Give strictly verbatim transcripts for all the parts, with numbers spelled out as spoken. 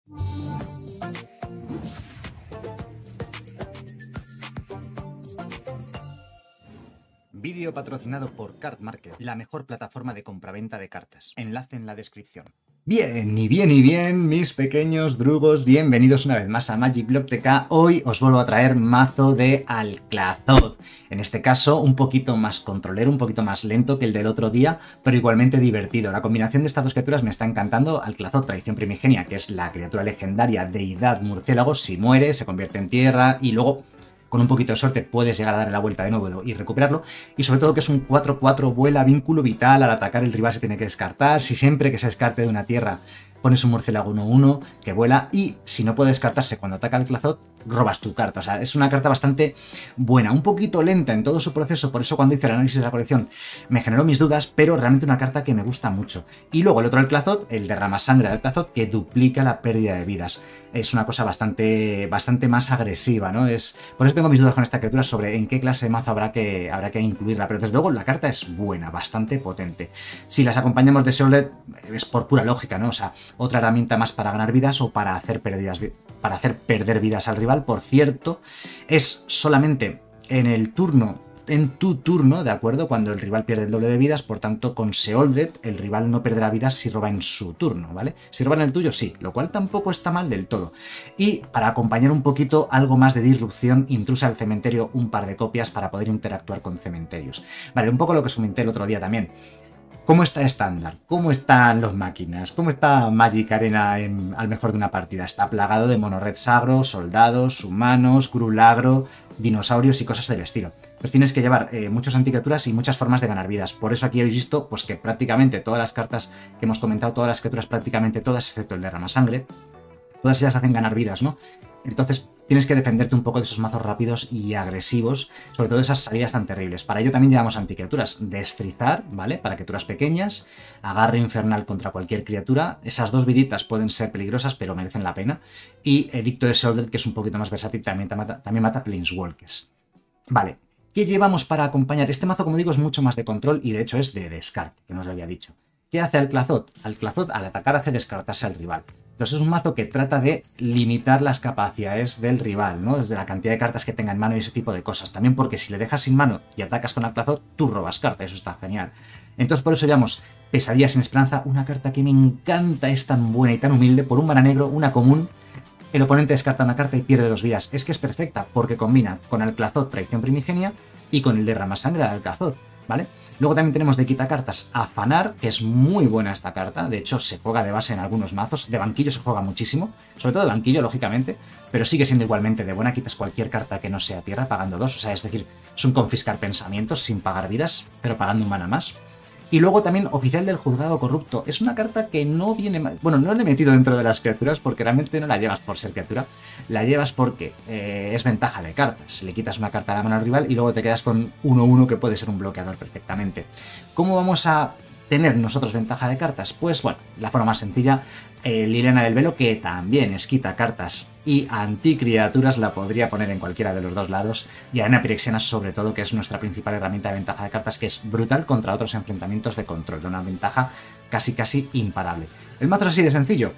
Vídeo patrocinado por Card Market, la mejor plataforma de compraventa de cartas. Enlace en la descripción. Bien, y bien, y bien, mis pequeños drugos, bienvenidos una vez más a Magic Block T K. Hoy os vuelvo a traer mazo de Alclazoth. En este caso, un poquito más controlero, un poquito más lento que el del otro día, pero igualmente divertido. La combinación de estas dos criaturas me está encantando. Alclazoth, Tradición Primigenia, que es la criatura legendaria, deidad, murciélago, si muere, se convierte en tierra y luego, con un poquito de suerte, puedes llegar a darle la vuelta de nuevo y recuperarlo. Y sobre todo que es un cuatro cuatro, vuela, vínculo vital. Al atacar el rival se tiene que descartar. Si siempre que se descarte de una tierra pones un murciélago uno uno que vuela, y si no puede descartarse cuando ataca Alclazoth, robas tu carta. O sea, es una carta bastante buena, un poquito lenta en todo su proceso, por eso cuando hice el análisis de la colección me generó mis dudas, pero realmente una carta que me gusta mucho. Y luego el otro Alclazoth, el derrama sangre de Alclazoth, que duplica la pérdida de vidas. Es una cosa bastante, bastante más agresiva, ¿no? Es, por eso tengo mis dudas con esta criatura sobre en qué clase de mazo habrá que, habrá que incluirla, pero desde luego la carta es buena, bastante potente. Si las acompañamos de Sheoldred es por pura lógica, ¿no? O sea, otra herramienta más para ganar vidas o para hacer, pérdidas, para hacer perder vidas al rival. Por cierto, es solamente en el turno, en tu turno, ¿de acuerdo? Cuando el rival pierde el doble de vidas, por tanto, con Sheoldred el rival no perderá vidas si roba en su turno, ¿vale? Si roba en el tuyo, sí, lo cual tampoco está mal del todo. Y para acompañar un poquito algo más de disrupción, intrusa al cementerio, un par de copias para poder interactuar con cementerios. Vale, un poco lo que os comenté el otro día también. ¿Cómo está estándar? ¿Cómo están los máquinas? ¿Cómo está Magic Arena en, al mejor de una partida? Está plagado de mono-red sagro, soldados, humanos, grulagro, dinosaurios y cosas del estilo. Pues tienes que llevar eh, muchos anticriaturas y muchas formas de ganar vidas. Por eso aquí habéis visto pues, que prácticamente todas las cartas que hemos comentado, todas las criaturas, prácticamente todas, excepto el derrama sangre, todas ellas hacen ganar vidas, ¿no? Entonces tienes que defenderte un poco de esos mazos rápidos y agresivos, sobre todo de esas salidas tan terribles. Para ello también llevamos anticriaturas. Destrizar, ¿vale? Para criaturas pequeñas, agarre infernal contra cualquier criatura. Esas dos viditas pueden ser peligrosas, pero merecen la pena. Y Edicto de Sheoldred, que es un poquito más versátil, también mata, también mata Planeswalkers. Vale, ¿qué llevamos para acompañar? Este mazo, como digo, es mucho más de control y de hecho es de descarte, que no os lo había dicho. ¿Qué hace Alclazoth? Alclazoth al atacar hace descartarse al rival. Entonces es un mazo que trata de limitar las capacidades del rival, ¿no? Desde la cantidad de cartas que tenga en mano y ese tipo de cosas. También porque si le dejas sin mano y atacas con Alclazoth, tú robas carta, eso está genial. Entonces por eso llamamos Pesadilla sin Esperanza, una carta que me encanta, es tan buena y tan humilde. Por un mana negro, una común, el oponente descarta una carta y pierde dos vidas. Es que es perfecta porque combina con Alclazoth, Traición Primigenia, y con el derrama sangre de Alclazoth, ¿vale? Luego también tenemos de quitacartas Afanar, que es muy buena esta carta. De hecho, se juega de base en algunos mazos. De banquillo se juega muchísimo, sobre todo de banquillo, lógicamente, pero sigue siendo igualmente de buena. Quitas cualquier carta que no sea tierra pagando dos, o sea, es decir, es un confiscar pensamientos sin pagar vidas, pero pagando un mana más. Y luego también Oficial del Juzgado Corrupto. Es una carta que no viene mal. Bueno, no la he metido dentro de las criaturas porque realmente no la llevas por ser criatura. La llevas porque eh, es ventaja de cartas. Le quitas una carta a la mano al rival y luego te quedas con uno uno que puede ser un bloqueador perfectamente. ¿Cómo vamos a tener nosotros ventaja de cartas? Pues bueno, la forma más sencilla, eh, Liliana del Velo, que también es quita cartas y anticriaturas, la podría poner en cualquiera de los dos lados, y Arena Pirexiana sobre todo, que es nuestra principal herramienta de ventaja de cartas, que es brutal contra otros enfrentamientos de control, de una ventaja casi casi imparable. El mazo es así de sencillo.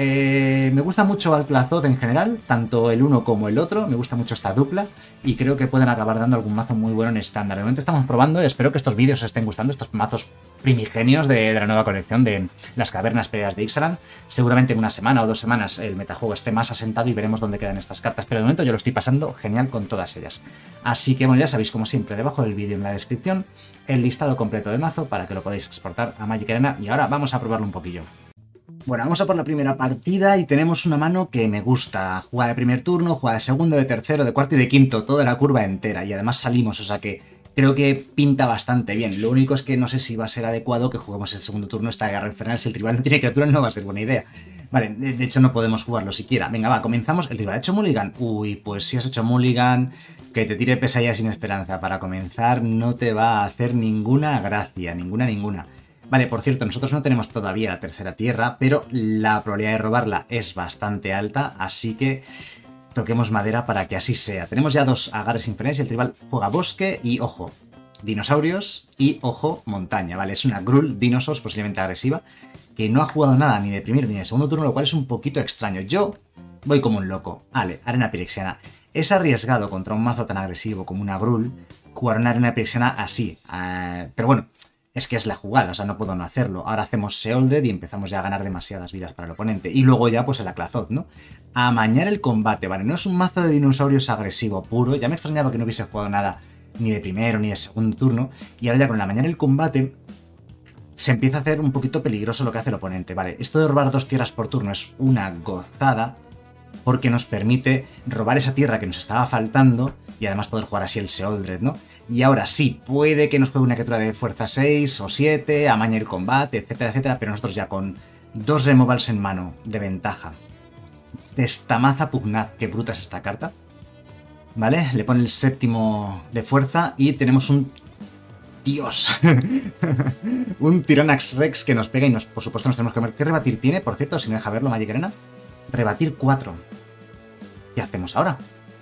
Eh, me gusta mucho Alclazoth en general, tanto el uno como el otro, me gusta mucho esta dupla y creo que pueden acabar dando algún mazo muy bueno en estándar. De momento estamos probando, espero que estos vídeos os estén gustando, estos mazos primigenios de, de la nueva colección de las cavernas previas de Ixalan. Seguramente en una semana o dos semanas el metajuego esté más asentado y veremos dónde quedan estas cartas, pero de momento yo lo estoy pasando genial con todas ellas. Así que bueno, ya sabéis, como siempre, debajo del vídeo en la descripción el listado completo de mazo para que lo podáis exportar a Magic Arena, y ahora vamos a probarlo un poquillo. Bueno, vamos a por la primera partida y tenemos una mano que me gusta. Jugada de primer turno, jugada de segundo, de tercero, de cuarto y de quinto, toda la curva entera, y además salimos, o sea que creo que pinta bastante bien. Lo único es que no sé si va a ser adecuado que juguemos el segundo turno esta guerra infernal. Si el rival no tiene criaturas no va a ser buena idea. Vale, de hecho no podemos jugarlo siquiera. Venga, va, comenzamos. ¿El rival ha hecho mulligan? Uy, pues si has hecho mulligan, que te tire Pesadilla sin Esperanza para comenzar no te va a hacer ninguna gracia, ninguna, ninguna. Vale, por cierto, nosotros no tenemos todavía la tercera tierra, pero la probabilidad de robarla es bastante alta, así que toquemos madera para que así sea. Tenemos ya dos agarres infernales y el rival juega bosque y, ojo, dinosaurios y, ojo, montaña, ¿vale? Es una Gruul Dinosaurs posiblemente agresiva. que no ha jugado nada ni de primer ni de segundo turno, lo cual es un poquito extraño. Yo voy como un loco. Vale, arena pirexiana. Es arriesgado contra un mazo tan agresivo como una Gruul jugar una arena pirexiana así. Uh, pero bueno, es que es la jugada, o sea, no puedo no hacerlo. Ahora hacemos Sheoldred y empezamos ya a ganar demasiadas vidas para el oponente. Y luego ya, pues el Aclazot, ¿no? Amañar el combate, ¿vale? No es un mazo de dinosaurios agresivo puro. Ya me extrañaba que no hubiese jugado nada ni de primero ni de segundo turno. Y ahora ya con el amañar el combate se empieza a hacer un poquito peligroso lo que hace el oponente, ¿vale? Esto de robar dos tierras por turno es una gozada porque nos permite robar esa tierra que nos estaba faltando y además poder jugar así el Sheoldred, ¿no? Y ahora sí, puede que nos juegue una criatura de fuerza seis o siete, amañe el combate, etcétera, etcétera, pero nosotros ya con dos removals en mano de ventaja. Testamaza Pugnaz, qué bruta es esta carta, ¿vale? Le pone el séptimo de fuerza y tenemos un... ¡Dios! un Tyrannax Rex que nos pega y nos, por supuesto nos tenemos que ver. ¿Qué rebatir tiene? Por cierto, si me deja verlo Magic Arena. Rebatir cuatro. ¿Qué hacemos ahora?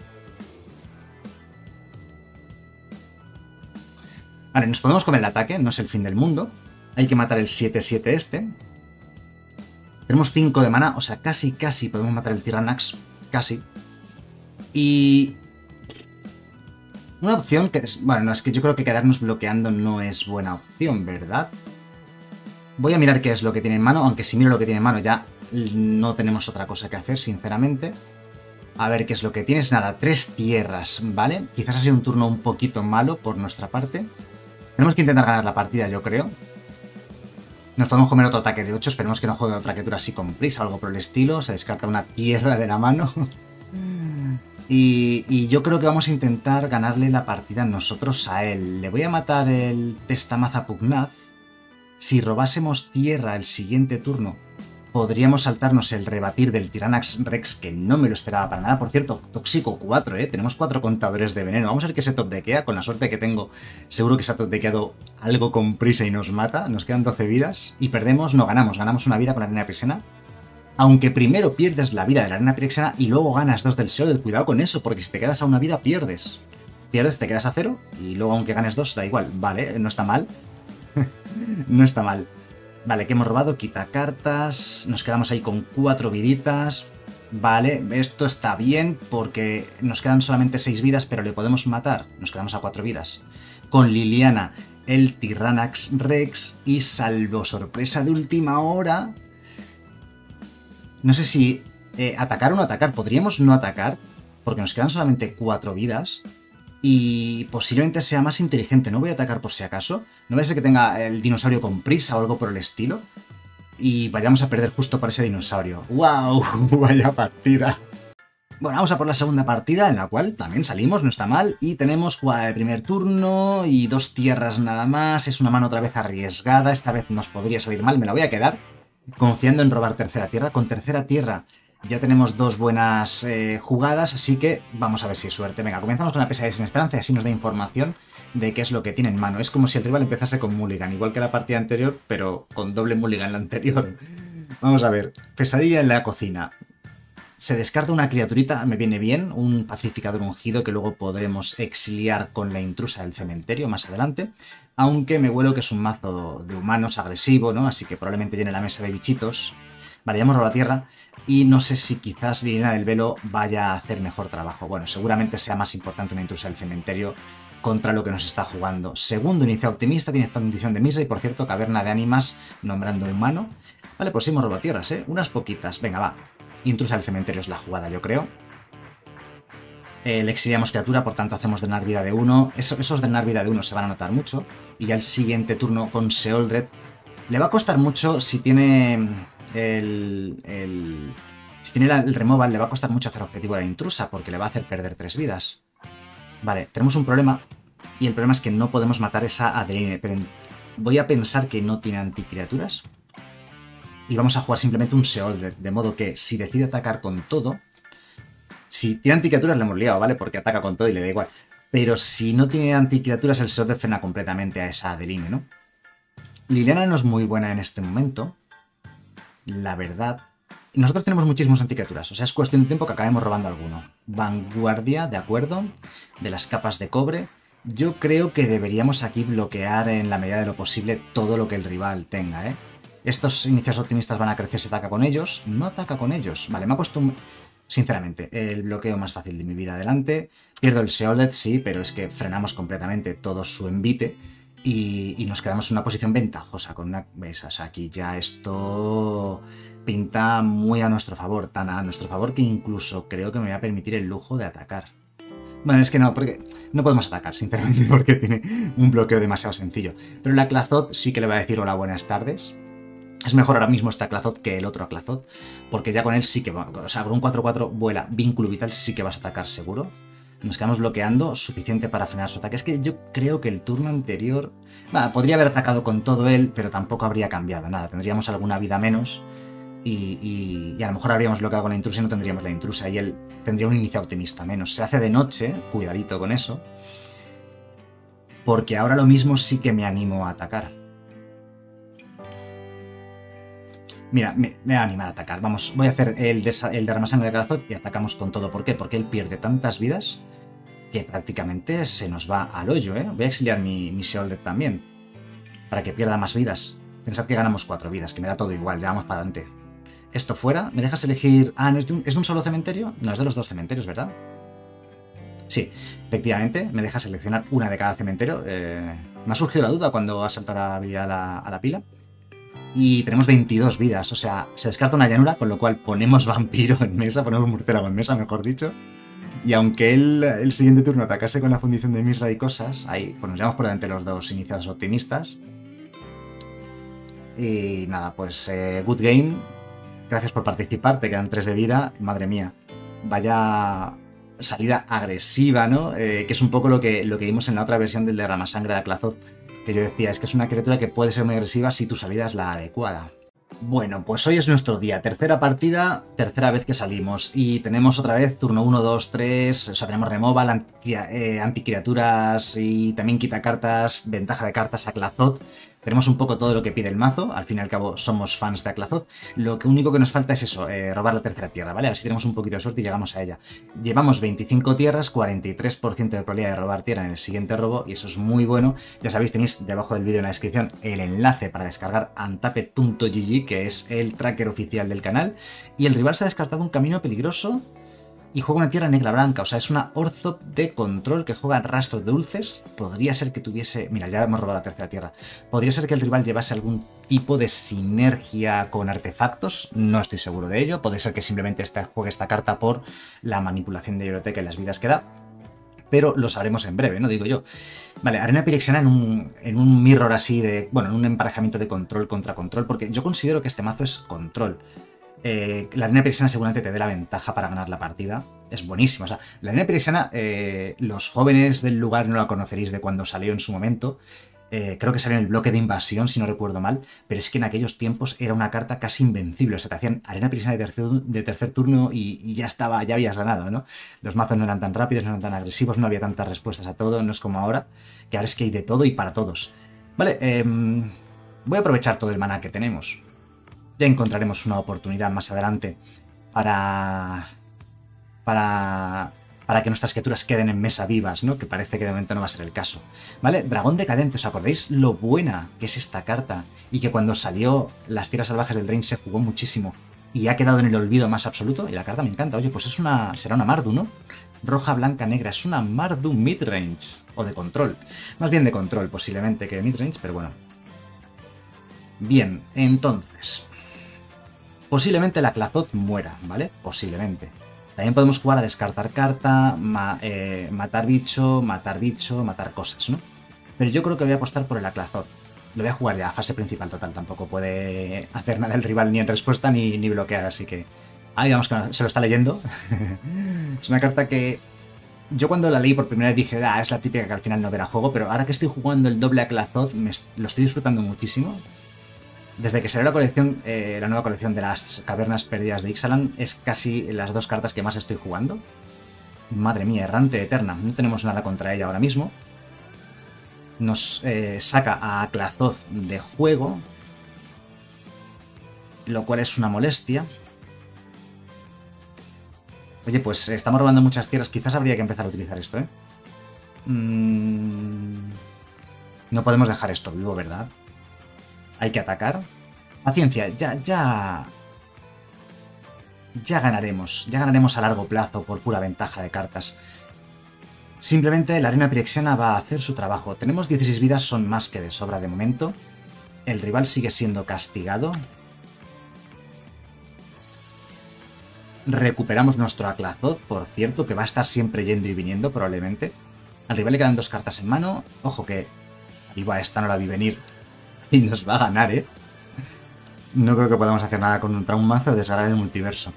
Vale, nos podemos comer el ataque, no es el fin del mundo. Hay que matar el siete siete este. Tenemos cinco de mana, o sea, casi, casi podemos matar el Tyrannax. Casi. Y... una opción que es... bueno, no, es que yo creo que quedarnos bloqueando no es buena opción, ¿verdad? Voy a mirar qué es lo que tiene en mano, aunque si miro lo que tiene en mano ya no tenemos otra cosa que hacer, sinceramente. A ver qué es lo que tienes. Nada, tres tierras, ¿vale? Quizás ha sido un turno un poquito malo por nuestra parte. Tenemos que intentar ganar la partida, yo creo. Nos podemos comer otro ataque de ocho. Esperemos que no juegue otra criatura así con prisa o algo por el estilo. Se descarta una tierra de la mano. y, y yo creo que vamos a intentar ganarle la partida nosotros a él. Le voy a matar el Testamaza Pugnaz. Si robásemos tierra el siguiente turno, podríamos saltarnos el rebatir del Tyrannax Rex, que no me lo esperaba para nada. Por cierto, tóxico cuatro, ¿eh? Tenemos cuatro contadores de veneno. Vamos a ver qué se top dequea. Con la suerte que tengo, seguro que se ha top dequeado algo con prisa y nos mata. Nos quedan doce vidas y perdemos, no ganamos. Ganamos una vida con la arena pirexiana. Aunque primero pierdes la vida de la arena pirexiana y luego ganas dos del Sheoldred. Cuidado con eso, porque si te quedas a una vida, pierdes. Pierdes, te quedas a cero y luego aunque ganes dos, da igual. Vale, no está mal. no está mal. Vale, que hemos robado, quita cartas, nos quedamos ahí con cuatro viditas. Vale, esto está bien porque nos quedan solamente seis vidas, pero le podemos matar. Nos quedamos a cuatro vidas. Con Liliana, el Tyrannax Rex y salvo sorpresa de última hora. No sé si eh, atacar o no atacar. Podríamos no atacar porque nos quedan solamente cuatro vidas. Y posiblemente sea más inteligente. No voy a atacar por si acaso. No vaya a ser que tenga el dinosaurio con prisa o algo por el estilo. Y vayamos a perder justo por ese dinosaurio. ¡Wow! ¡Vaya partida! Bueno, vamos a por la segunda partida, en la cual también salimos, no está mal. Y tenemos jugada de primer turno y dos tierras nada más. Es una mano otra vez arriesgada. Esta vez nos podría salir mal, me la voy a quedar. Confiando en robar tercera tierra. Con tercera tierra ya tenemos dos buenas eh, jugadas, así que vamos a ver si es suerte. Venga, comenzamos con la pesadilla sin esperanza y así nos da información de qué es lo que tiene en mano. Es como si el rival empezase con mulligan, igual que la partida anterior, pero con doble mulligan la anterior. Vamos a ver, pesadilla en la cocina. Se descarta una criaturita, me viene bien, un pacificador ungido que luego podremos exiliar con la intrusa del cementerio más adelante. Aunque me huelo que es un mazo de humanos agresivo, ¿no? Así que probablemente llene la mesa de bichitos. Vale, ya hemos robado la tierra y no sé si quizás Liliana del Velo vaya a hacer mejor trabajo. Bueno, seguramente sea más importante una intrusa del cementerio contra lo que nos está jugando. Segundo, inicia optimista, tiene esta condición de misa y por cierto, caverna de ánimas nombrando humano. Vale, pues sí hemos robado tierras, ¿eh? Unas poquitas. Venga, va. Intrusa del cementerio es la jugada, yo creo. Eh, le exiliamos criatura, por tanto hacemos drenar vida de uno. Eso, esos drenar vida de uno se van a notar mucho. Y ya el siguiente turno con Sheoldred le va a costar mucho si tiene... El, el, si tiene la, el removal le va a costar mucho hacer objetivo a la intrusa porque le va a hacer perder tres vidas. Vale, tenemos un problema y el problema es que no podemos matar esa Adeline, pero voy a pensar que no tiene anticriaturas y vamos a jugar simplemente un Sheoldred, de modo que si decide atacar con todo, si tiene anticriaturas le hemos liado, ¿vale? Porque ataca con todo y le da igual, pero si no tiene anticriaturas el Sheoldred frena completamente a esa Adeline, ¿no? Liliana no es muy buena en este momento. La verdad, nosotros tenemos muchísimos anticriaturas, o sea, es cuestión de tiempo que acabemos robando alguno. Vanguardia, de acuerdo, de las capas de cobre. Yo creo que deberíamos aquí bloquear en la medida de lo posible todo lo que el rival tenga, ¿eh? Estos inicios optimistas van a crecer si ataca con ellos. No ataca con ellos. Vale, me ha puesto un... Sinceramente, el bloqueo más fácil de mi vida adelante. Pierdo el Sheoldred, sí, pero es que frenamos completamente todo su envite y, y nos quedamos en una posición ventajosa con una... ¿Ves? O sea, aquí ya esto pinta muy a nuestro favor, tan a nuestro favor que incluso creo que me voy a permitir el lujo de atacar. Bueno, es que no, porque no podemos atacar, sinceramente, porque tiene un bloqueo demasiado sencillo. Pero la Clazoth sí que le va a decir hola, buenas tardes. Es mejor ahora mismo esta Clazoth que el otro Clazoth, porque ya con él sí que va, o sea, con un cuatro cuatro vuela, vínculo vital, sí que vas a atacar seguro. Nos quedamos bloqueando, suficiente para frenar su ataque. Es que yo creo que el turno anterior... Bah, podría haber atacado con todo él, pero tampoco habría cambiado nada. Tendríamos alguna vida menos y, y, y a lo mejor habríamos bloqueado con la intrusa y no tendríamos la intrusa. Y él tendría un inicio optimista menos. Se hace de noche, cuidadito con eso, porque ahora lo mismo sí que me animo a atacar. Mira, me, me voy a animar a atacar. Vamos, voy a hacer el, el derramasangre de Clazoth y atacamos con todo. ¿Por qué? Porque él pierde tantas vidas que prácticamente se nos va al hoyo, ¿eh? Voy a exiliar mi, mi Sheoldred también, para que pierda más vidas. Pensad que ganamos cuatro vidas, que me da todo igual, ya vamos para adelante. Esto fuera, ¿me dejas elegir...? Ah, ¿no es de un, ¿es de un solo cementerio? No, es de los dos cementerios, ¿verdad? Sí, efectivamente, me dejas seleccionar una de cada cementerio. Eh, me ha surgido la duda cuando ha saltado la habilidad a la, a la pila. Y tenemos veintidós vidas, o sea, se descarta una llanura, con lo cual ponemos vampiro en mesa, ponemos murciélago en mesa, mejor dicho. Y aunque él el siguiente turno atacase con la fundición de Mishra y cosas, ahí pues nos llevamos por delante los dos iniciados optimistas. Y nada, pues eh, good game. Gracias por participar, te quedan tres de vida. Madre mía, vaya salida agresiva, ¿no? Eh, que es un poco lo que, lo que vimos en la otra versión del derramasangre de Clazoth, que yo decía, es que es una criatura que puede ser muy agresiva si tu salida es la adecuada. Bueno, pues hoy es nuestro día, tercera partida, tercera vez que salimos y tenemos otra vez turno uno, dos, tres, o sea, tenemos removal, anti, eh, anticriaturas y también quita cartas, ventaja de cartas a Clazoth. Tenemos un poco todo lo que pide el mazo, al fin y al cabo somos fans de Clazoth. Lo que único que nos falta es eso, eh, robar la tercera tierra, ¿vale? A ver si tenemos un poquito de suerte y llegamos a ella. Llevamos veinticinco tierras, cuarenta y tres por ciento de probabilidad de robar tierra en el siguiente robo y eso es muy bueno. Ya sabéis, tenéis debajo del vídeo en la descripción el enlace para descargar untapped punto g g, que es el tracker oficial del canal. Y el rival se ha descartado un camino peligroso y juega una tierra negra blanca, o sea, es una Orzhov de control que juega rastros dulces. Podría ser que tuviese... Mira, ya hemos robado la tercera tierra. Podría ser que el rival llevase algún tipo de sinergia con artefactos, no estoy seguro de ello. Puede ser que simplemente esta, juegue esta carta por la manipulación de biblioteca y las vidas que da, pero lo sabremos en breve, ¿no? Digo yo. Vale, Arena Pirexiana en un, en un mirror así de... Bueno, en un emparejamiento de control contra control, porque yo considero que este mazo es control. Eh, la arena pirexiana seguramente te dé la ventaja para ganar la partida. Es buenísimo. O sea, la arena pirexiana, eh, los jóvenes del lugar no la conoceréis de cuando salió en su momento. Eh, creo que salió en el bloque de invasión, si no recuerdo mal. Pero es que en aquellos tiempos era una carta casi invencible. O sea, te hacían arena pirexiana de tercer, de tercer turno y, y ya estaba, ya habías ganado, ¿no? Los mazos no eran tan rápidos, no eran tan agresivos, no había tantas respuestas a todo. No es como ahora, que ahora es que hay de todo y para todos. Vale, eh, voy a aprovechar todo el maná que tenemos. Ya encontraremos una oportunidad más adelante para, para, para que nuestras criaturas queden en mesa vivas, ¿no? Que parece que de momento no va a ser el caso. ¿Vale? Dragón Decadente, ¿os acordáis lo buena que es esta carta? Y que cuando salió las tierras salvajes del Drain se jugó muchísimo y ha quedado en el olvido más absoluto. Y la carta me encanta. Oye, pues es una, será una Mardu, ¿no? Roja, blanca, negra. Es una Mardu midrange o de control. Más bien de control posiblemente que de midrange, pero bueno. Bien, entonces... Posiblemente la Clazoth muera, ¿vale? Posiblemente. También podemos jugar a descartar carta, ma, eh, matar bicho, matar bicho, matar cosas, ¿no? Pero yo creo que voy a apostar por el Clazoth. Lo voy a jugar ya, fase principal total. Tampoco puede hacer nada el rival ni en respuesta ni, ni bloquear, así que... Ahí vamos, que se lo está leyendo. Es una carta que... Yo cuando la leí por primera vez dije, ah, es la típica que al final no verá juego, pero ahora que estoy jugando el doble a Clazoth, me lo estoy disfrutando muchísimo. Desde que salió la colección, eh, la nueva colección de las cavernas perdidas de Ixalan, es casi las dos cartas que más estoy jugando. Madre mía, errante eterna. No tenemos nada contra ella ahora mismo. Nos eh, saca a Clazoth de juego, lo cual es una molestia. Oye, pues estamos robando muchas tierras. Quizás habría que empezar a utilizar esto, ¿eh? Mm... No podemos dejar esto vivo, ¿verdad? Hay que atacar. Paciencia, ya, ya... Ya ganaremos, ya ganaremos a largo plazo por pura ventaja de cartas. Simplemente la arena pirexiana va a hacer su trabajo. Tenemos dieciséis vidas, son más que de sobra de momento. El rival sigue siendo castigado. Recuperamos nuestro Aclazot, por cierto, que va a estar siempre yendo y viniendo probablemente. Al rival le quedan dos cartas en mano. Ojo que Iba esta no la vi venir y nos va a ganar, ¿eh? No creo que podamos hacer nada contra un mazo de Sagrado el Multiverso.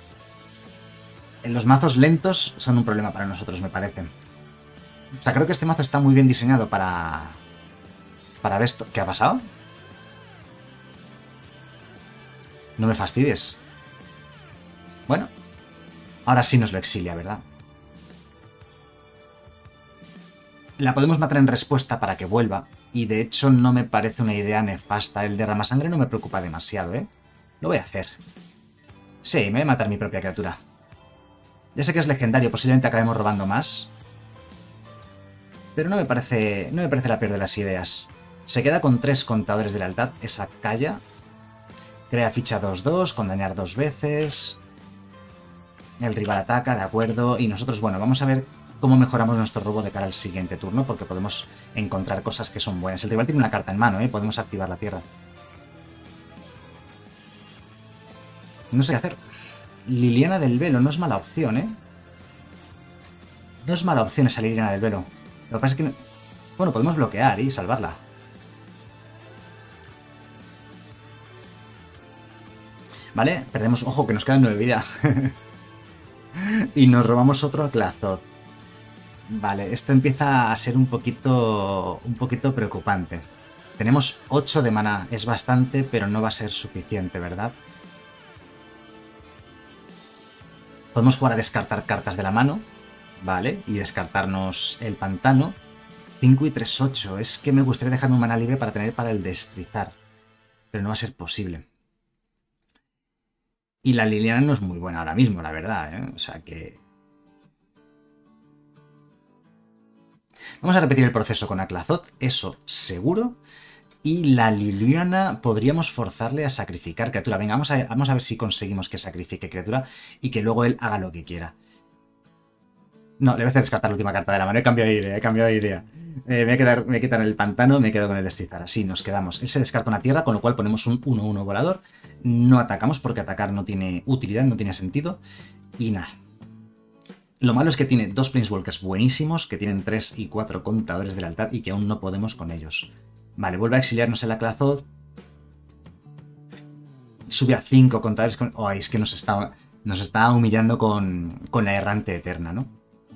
Los mazos lentos son un problema para nosotros, me parece. O sea, creo que este mazo está muy bien diseñado para... Para ver esto. ¿Qué ha pasado? No me fastidies. Bueno. Ahora sí nos lo exilia, ¿verdad? La podemos matar en respuesta para que vuelva. Y de hecho no me parece una idea nefasta. El derramasangre no me preocupa demasiado, ¿eh? Lo voy a hacer. Sí, me voy a matar mi propia criatura. Ya sé que es legendario, posiblemente acabemos robando más. Pero no me parece, no me parece la peor de las ideas. Se queda con tres contadores de lealtad, esa calla. Crea ficha dos dos, con dañar dos veces. El rival ataca, de acuerdo. Y nosotros, bueno, vamos a ver cómo mejoramos nuestro robo de cara al siguiente turno, porque podemos encontrar cosas que son buenas. El rival tiene una carta en mano, ¿eh? Podemos activar la tierra. No sé qué hacer. Liliana del Velo, no es mala opción, ¿eh? No es mala opción esa Liliana del Velo. Lo que pasa es que... No... Bueno, podemos bloquear y salvarla. Vale, perdemos... Ojo, que nos quedan nueve vidas. Y nos robamos otro Aclazot. Vale, esto empieza a ser un poquito... Un poquito preocupante. Tenemos ocho de maná. Es bastante, pero no va a ser suficiente, ¿verdad? Podemos jugar a descartar cartas de la mano, ¿vale? Y descartarnos el pantano. cinco y tres, ocho. Es que me gustaría dejarme un maná libre para tener para el destrizar. Pero no va a ser posible. Y la Liliana no es muy buena ahora mismo, la verdad, ¿eh? O sea que... Vamos a repetir el proceso con Aclazot, eso seguro. Y la Liliana podríamos forzarle a sacrificar criatura. Venga, vamos a, vamos a ver si conseguimos que sacrifique criatura y que luego él haga lo que quiera. No, le voy a hacer descartar la última carta de la mano. He cambiado de idea, he cambiado de idea. Eh, me, voy a quedar, me voy a quitar el pantano, me quedo con el destrizar. Así nos quedamos. Él se descarta una tierra, con lo cual ponemos un uno uno volador. No atacamos porque atacar no tiene utilidad, no tiene sentido. Y nada. Lo malo es que tiene dos Planeswalkers buenísimos, que tienen tres y cuatro contadores de lealtad y que aún no podemos con ellos. Vale, vuelve a exiliarnos el Aclazot. Sube a cinco contadores con... Oh, es que nos está, nos está humillando con, con la errante eterna, ¿no?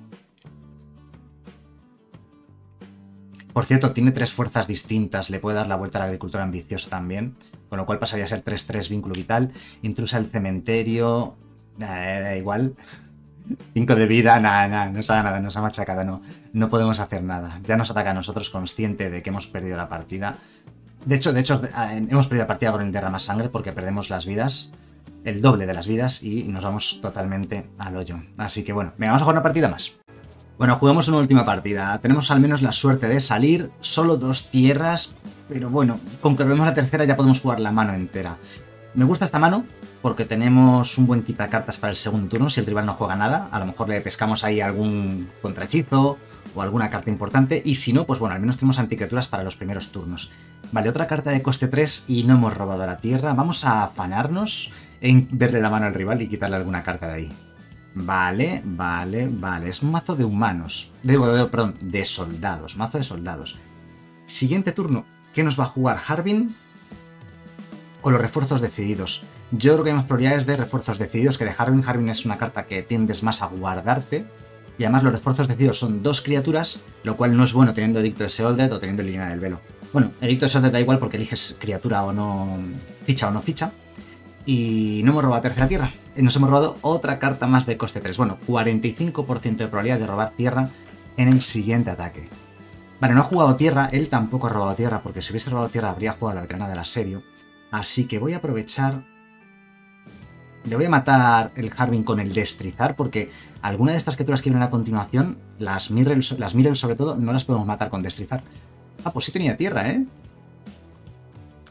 Por cierto, tiene tres fuerzas distintas. Le puede dar la vuelta a la agricultura ambiciosa también. Con lo cual pasaría a ser tres tres vínculo vital. Intrusa el cementerio. Eh, da igual. cinco de vida, nada, nada, no se haga nada, nos ha machacado, no, no podemos hacer nada. Ya nos ataca a nosotros, consciente de que hemos perdido la partida. De hecho, de hecho, hemos perdido la partida con el derramasangre porque perdemos las vidas, el doble de las vidas, y nos vamos totalmente al hoyo. Así que bueno, venga, vamos a jugar una partida más. Bueno, jugamos una última partida. Tenemos al menos la suerte de salir, solo dos tierras, pero bueno, con que robemos la tercera ya podemos jugar la mano entera. Me gusta esta mano porque tenemos un buen quitacartas para el segundo turno. Si el rival no juega nada, a lo mejor le pescamos ahí algún contrahechizo o alguna carta importante. Y si no, pues bueno, al menos tenemos anticriaturas para los primeros turnos. Vale, otra carta de coste tres y no hemos robado la tierra. Vamos a afanarnos en verle la mano al rival y quitarle alguna carta de ahí. Vale, vale, vale. Es un mazo de humanos. De, de, perdón, de soldados. Mazo de soldados. Siguiente turno. ¿Qué nos va a jugar? ¿Harbin o los refuerzos decididos? Yo creo que hay más probabilidades de refuerzos decididos que de Harbin. Harbin es una carta que tiendes más a guardarte. Y además los refuerzos decididos son dos criaturas, lo cual no es bueno teniendo Edicto de Seoldred o teniendo Liliana del Velo. Bueno, Edicto de Seoldred da igual porque eliges criatura o no, ficha o no ficha. Y no hemos robado tercera tierra. Nos hemos robado otra carta más de coste tres. Bueno, cuarenta y cinco por ciento de probabilidad de robar tierra en el siguiente ataque. Vale, no ha jugado tierra, él tampoco ha robado tierra, porque si hubiese robado tierra habría jugado la veterana del asedio. Así que voy a aprovechar... Le voy a matar el Harbin con el destrizar, porque alguna de estas criaturas que vienen a continuación, las Mirrel, las Mirrel sobre todo, no las podemos matar con destrizar. Ah, pues sí tenía tierra, ¿eh?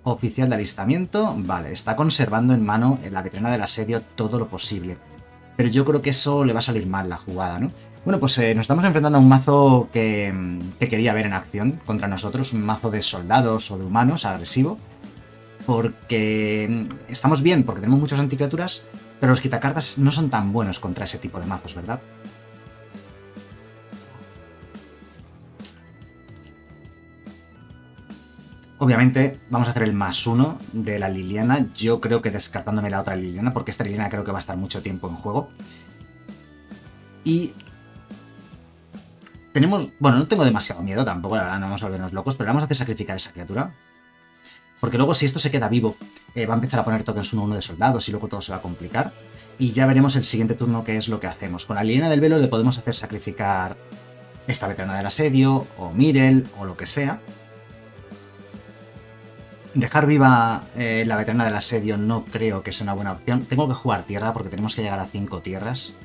Oficial de alistamiento. Vale, está conservando en mano en la veterana del asedio todo lo posible. Pero yo creo que eso le va a salir mal la jugada, ¿no? Bueno, pues eh, nos estamos enfrentando a un mazo que, que quería ver en acción contra nosotros. Un mazo de soldados o de humanos agresivo. Porque estamos bien, porque tenemos muchas anticriaturas, pero los quitacartas no son tan buenos contra ese tipo de mazos, ¿verdad? Obviamente vamos a hacer el más uno de la Liliana. Yo creo que descartándome la otra Liliana, porque esta Liliana creo que va a estar mucho tiempo en juego. Y tenemos... Bueno, no tengo demasiado miedo tampoco, la verdad, no vamos a volvernos locos, pero vamos a hacer sacrificar esa criatura. Porque luego si esto se queda vivo, eh, va a empezar a poner tokens uno uno de soldados y luego todo se va a complicar. Y ya veremos el siguiente turno qué es lo que hacemos. Con la Liliana del Velo le podemos hacer sacrificar esta veterana del asedio, o Mirel, o lo que sea. Dejar viva eh, la veterana del asedio no creo que sea una buena opción. Tengo que jugar tierra porque tenemos que llegar a cinco tierras.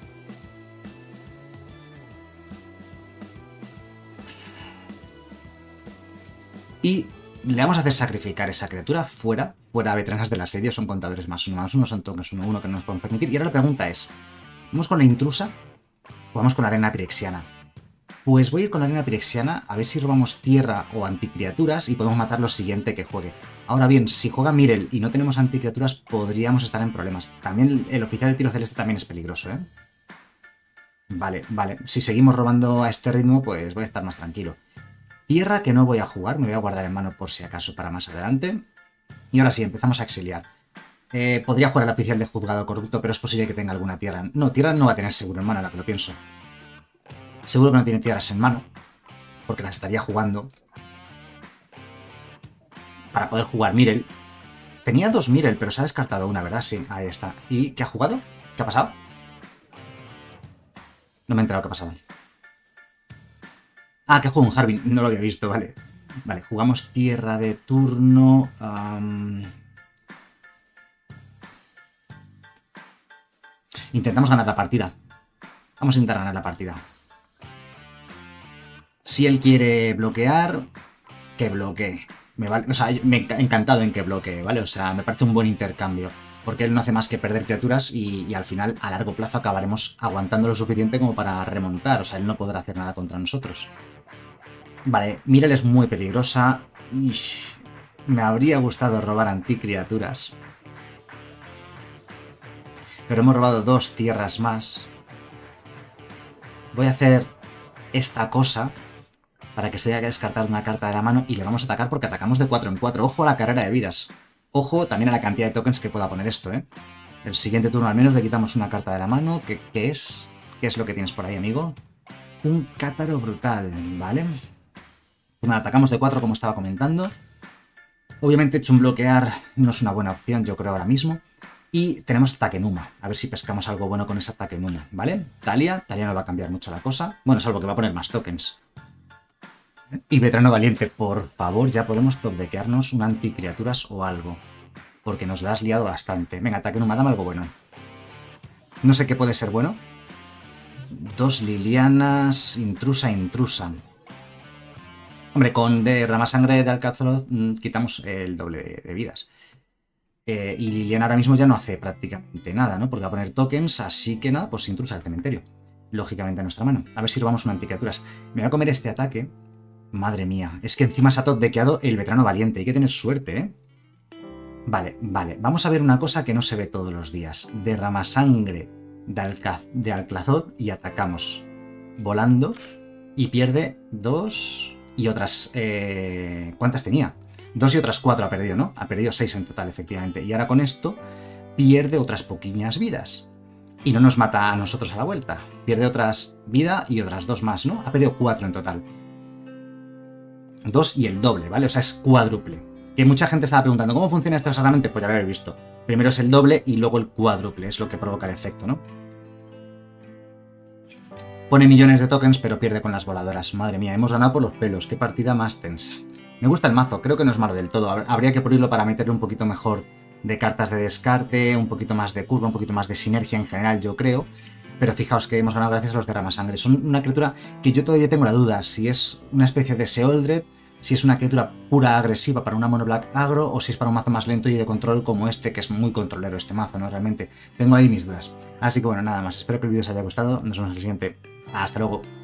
Y le vamos a hacer sacrificar esa criatura fuera, fuera veteranas del asedio, son contadores más uno, más uno, son tokens uno, uno que no nos pueden permitir. Y ahora la pregunta es, ¿vamos con la intrusa o vamos con la arena pirexiana? Pues voy a ir con la arena pirexiana a ver si robamos tierra o anticriaturas y podemos matar lo siguiente que juegue. Ahora bien, si juega Mirel y no tenemos anticriaturas, podríamos estar en problemas. También el oficial de tiro celeste también es peligroso, ¿eh? Vale, vale. Si seguimos robando a este ritmo, pues voy a estar más tranquilo. Tierra que no voy a jugar, me voy a guardar en mano por si acaso para más adelante. Y ahora sí, empezamos a exiliar. Eh, podría jugar al oficial de juzgado corrupto, pero es posible que tenga alguna tierra. No, tierra no va a tener seguro en mano, a la que lo pienso. Seguro que no tiene tierras en mano, porque las estaría jugando para poder jugar Mirel. Tenía dos Mirel, pero se ha descartado una, ¿verdad? Sí, ahí está. ¿Y qué ha jugado? ¿Qué ha pasado? No me he enterado qué ha pasado. Ah, que juega un Harbin. No lo había visto, vale. Vale, jugamos tierra de turno. Um... Intentamos ganar la partida. Vamos a intentar ganar la partida. Si él quiere bloquear, que bloquee. Me vale, o sea, me he encantado en que bloquee, ¿vale? O sea, me parece un buen intercambio. Porque él no hace más que perder criaturas y, y al final, a largo plazo, acabaremos aguantando lo suficiente como para remontar. O sea, él no podrá hacer nada contra nosotros. Vale, Mirel es muy peligrosa. Y me habría gustado robar anticriaturas. Pero hemos robado dos tierras más. Voy a hacer esta cosa para que se haya que descartar una carta de la mano y le vamos a atacar porque atacamos de cuatro en cuatro. Ojo a la carrera de vidas. Ojo también a la cantidad de tokens que pueda poner esto, ¿eh? El siguiente turno al menos le quitamos una carta de la mano. ¿Qué, qué es? ¿Qué es lo que tienes por ahí, amigo? Un cátaro brutal, ¿vale? Pues nada, atacamos de cuatro como estaba comentando. Obviamente hecho un bloquear no es una buena opción, yo creo ahora mismo. Y tenemos Takenuma, a ver si pescamos algo bueno con esa Takenuma, ¿vale? Talia, Talia no va a cambiar mucho la cosa. Bueno, salvo que va a poner más tokens. Y Veterano Valiente, por favor, ya podemos topdequearnos un anticriaturas o algo. Porque nos la has liado bastante. Venga, Takenuma, dame algo bueno. No sé qué puede ser bueno. Dos Lilianas, intrusa, intrusa. Hombre, con de Ramasangre de Alcazroz quitamos el doble de, de vidas. Eh, y Liliana ahora mismo ya no hace prácticamente nada, ¿no? Porque va a poner tokens, así que nada, pues intrusa al cementerio. Lógicamente a nuestra mano. A ver si robamos un anticriaturas. Me voy a comer este ataque. Madre mía, es que encima se ha topdequeado el Veterano Valiente. Hay que tener suerte, ¿eh? Vale, vale. Vamos a ver una cosa que no se ve todos los días. Derrama sangre de, Alcaz de Alclazoth y atacamos volando. Y pierde dos y otras... Eh... ¿Cuántas tenía? Dos y otras cuatro ha perdido, ¿no? Ha perdido seis en total, efectivamente. Y ahora con esto pierde otras poquiñas vidas. Y no nos mata a nosotros a la vuelta. Pierde otras vida y otras dos más, ¿no? Ha perdido cuatro en total. Dos y el doble, ¿vale? O sea, es cuádruple. Que mucha gente estaba preguntando, ¿cómo funciona esto exactamente? Pues ya lo habéis visto. Primero es el doble y luego el cuádruple. Es lo que provoca el efecto, ¿no? Pone millones de tokens, pero pierde con las voladoras. Madre mía, hemos ganado por los pelos. Qué partida más tensa. Me gusta el mazo, creo que no es malo del todo. Habría que pulirlo para meterle un poquito mejor de cartas de descarte, un poquito más de curva, un poquito más de sinergia en general, yo creo. Pero fijaos que hemos ganado gracias a los Derramasangre. Son una criatura que yo todavía tengo la duda si es una especie de Seoldred si es una criatura pura agresiva para una mono black agro o si es para un mazo más lento y de control como este, que es muy controlero este mazo, ¿no? Realmente tengo ahí mis dudas. Así que bueno, nada más, espero que el vídeo os haya gustado, nos vemos en el siguiente. Hasta luego.